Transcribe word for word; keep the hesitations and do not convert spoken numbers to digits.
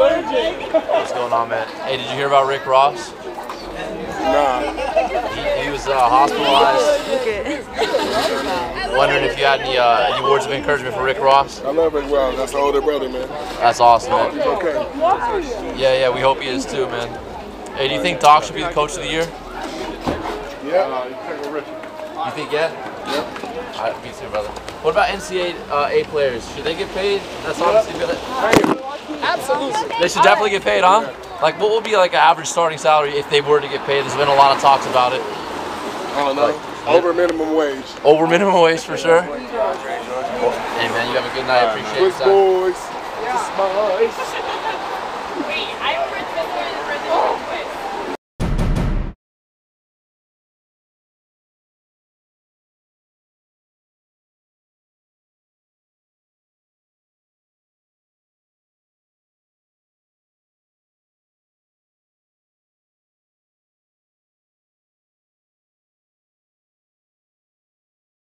What's going on, man? Hey, did you hear about Rick Ross? Nah. He, he was uh, hospitalized. Wondering if you had any, uh, any words of encouragement for Rick Ross? I love Rick Ross. That's the older brother, man. That's awesome, man. He's okay. Yeah, yeah, we hope he is too, man. Hey, do you think Doc should be the coach of the year? Yeah. You think, yeah? Yeah. All right, me too, brother. What about N C double A players? Should they get paid? That's obviously good. Absolutely. They should definitely get paid, huh? Like, what would be like an average starting salary if they were to get paid? There's been a lot of talks about it. I don't know. Like, over minimum wage. Over minimum wage for sure. Hey man, you have a good night. I appreciate it. Boys. Yeah. Wait, I